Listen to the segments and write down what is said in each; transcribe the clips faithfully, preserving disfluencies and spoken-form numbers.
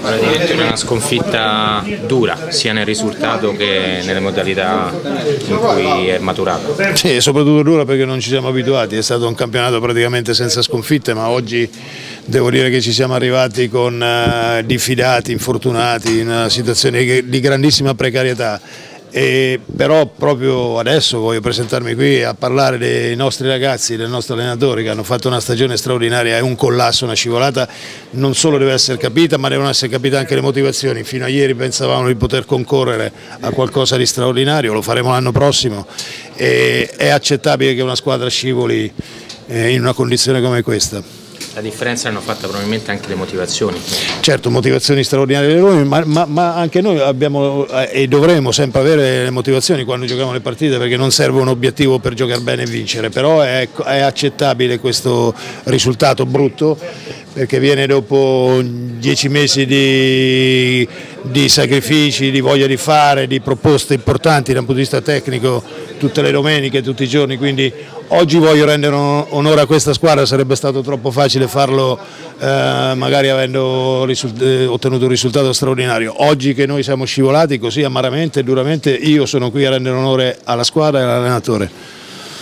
Praticamente una sconfitta dura, sia nel risultato che nelle modalità in cui è maturato. Sì, soprattutto dura perché non ci siamo abituati, è stato un campionato praticamente senza sconfitte, ma oggi devo dire che ci siamo arrivati con uh, diffidati, infortunati, in una situazione di grandissima precarietà. E però proprio adesso voglio presentarmi qui a parlare dei nostri ragazzi, dei nostri allenatori che hanno fatto una stagione straordinaria. È un collasso, una scivolata, non solo deve essere capita ma devono essere capite anche le motivazioni. Fino a ieri pensavamo di poter concorrere a qualcosa di straordinario, lo faremo l'anno prossimo e è accettabile che una squadra scivoli in una condizione come questa. La differenza l'hanno fatta probabilmente anche le motivazioni. Certo, motivazioni straordinarie dei Roma, ma, ma, ma anche noi abbiamo eh, e dovremo sempre avere le motivazioni quando giochiamo le partite, perché non serve un obiettivo per giocare bene e vincere, però è, è accettabile questo risultato brutto perché viene dopo dieci mesi di, di sacrifici, di voglia di fare, di proposte importanti da un punto di vista tecnico tutte le domeniche, tutti i giorni, quindi oggi voglio rendere onore a questa squadra. Sarebbe stato troppo facile farlo eh, magari avendo risult- ottenuto un risultato straordinario. Oggi che noi siamo scivolati così amaramente e duramente, io sono qui a rendere onore alla squadra e all'allenatore.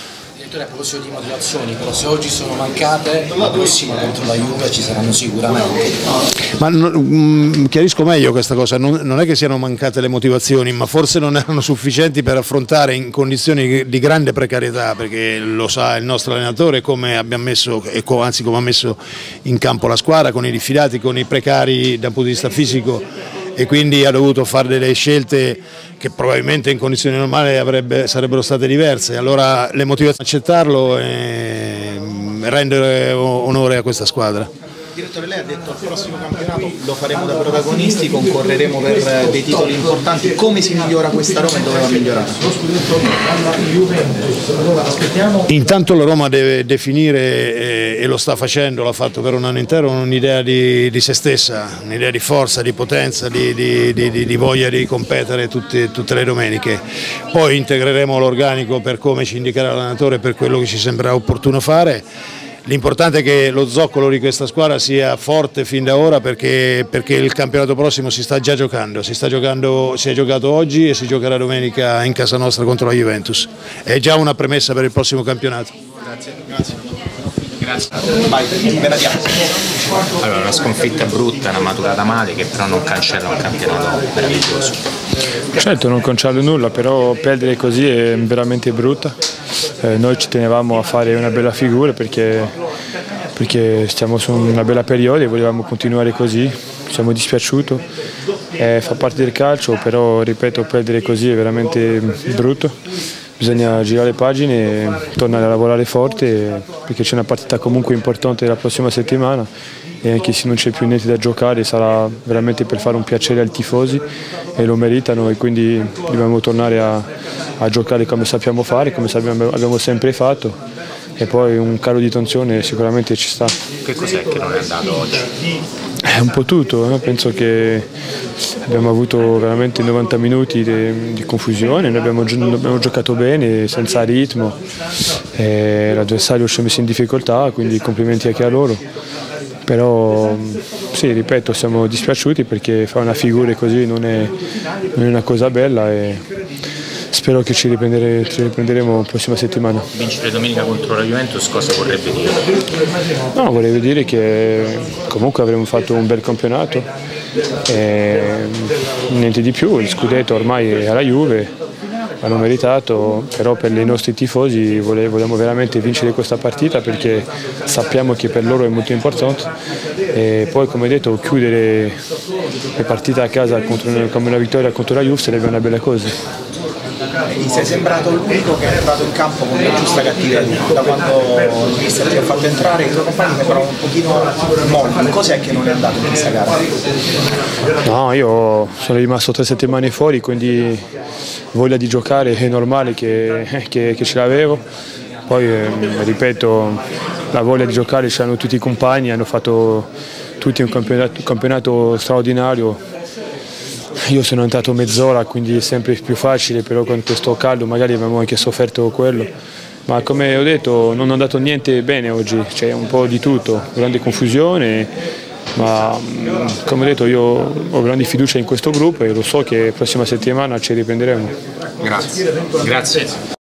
A proposito di motivazioni, però se oggi sono mancate, la prossima contro la Juve ci saranno sicuramente. Ma mh, chiarisco meglio questa cosa, non, non è che siano mancate le motivazioni, ma forse non erano sufficienti per affrontare in condizioni di grande precarietà, perché lo sa il nostro allenatore come abbiamo messo, e anzi come ha messo in campo la squadra, con i diffidati, con i precari dal punto di vista fisico, e quindi ha dovuto fare delle scelte che probabilmente in condizioni normali avrebbe, sarebbero state diverse. Allora le motivazioni accettarlo e rendere onore a questa squadra. Direttore, lei ha detto al prossimo campionato lo faremo da protagonisti, concorreremo per dei titoli importanti. Come si migliora questa Roma e dove va migliorata? Intanto la Roma deve definire, eh, e lo sta facendo, l'ha fatto per un anno intero, un'idea di, di se stessa, un'idea di forza, di potenza, di, di, di, di voglia di competere tutte, tutte le domeniche. Poi integreremo l'organico per come ci indicherà l'allenatore, per quello che ci sembra opportuno fare. L'importante è che lo zoccolo di questa squadra sia forte fin da ora, perché, perché il campionato prossimo si sta già giocando, si, sta giocando, si è giocato oggi e si giocherà domenica in casa nostra contro la Juventus. È già una premessa per il prossimo campionato. Grazie. Grazie. Grazie. Vai, allora, una sconfitta brutta, una maturata male, che però non cancella un campionato meraviglioso. Certo, non cancella nulla, però perdere così è veramente brutta. Eh, noi ci tenevamo a fare una bella figura perché, perché stiamo su una bella periodo e volevamo continuare così, ci siamo dispiaciuti, eh, fa parte del calcio, però ripeto, perdere così è veramente brutto, bisogna girare le pagine e tornare a lavorare forte perché c'è una partita comunque importante la prossima settimana e anche se non c'è più niente da giocare sarà veramente per fare un piacere ai tifosi e lo meritano, e quindi dobbiamo tornare a, a giocare come sappiamo fare, come sappiamo, abbiamo sempre fatto, e poi un calo di tensione sicuramente ci sta. Che cos'è che non è andato oggi? È un po' tutto, no? Penso che abbiamo avuto veramente novanta minuti di, di confusione, noi abbiamo, abbiamo giocato bene, senza ritmo, l'avversario ci ha messo in difficoltà, quindi complimenti anche a loro. Però sì, ripeto, siamo dispiaciuti perché fare una figura così non è, non è una cosa bella e spero che ci, riprendere, ci riprenderemo la prossima settimana. Vincere domenica contro la Juventus cosa vorrebbe dire? No, vorrebbe dire che comunque avremo fatto un bel campionato, e niente di più, il scudetto ormai è alla Juve, hanno meritato, però per i nostri tifosi vogliamo veramente vincere questa partita perché sappiamo che per loro è molto importante, e poi come detto chiudere le partite a casa contro, come una vittoria contro la Juve sarebbe una bella cosa. Mi sei sembrato l'unico che è entrato in campo con la giusta cattiveria. Da quando il mister ti ha fatto entrare i tuoi compagni sembravano un pochino molli. Cos'è che non è andato in questa gara? No, io sono rimasto tre settimane fuori, quindi voglia di giocare è normale che, che, che ce l'avevo. Poi eh, ripeto, la voglia di giocare ce l'hanno tutti i compagni, hanno fatto tutti un campionato, un campionato straordinario. Io sono entrato mezz'ora, quindi è sempre più facile, però con questo caldo magari abbiamo anche sofferto quello. Ma come ho detto non è andato niente bene oggi, c'è un po' di tutto, grande confusione ma come ho detto io ho grande fiducia in questo gruppo e lo so che la prossima settimana ci riprenderemo. Grazie. Grazie.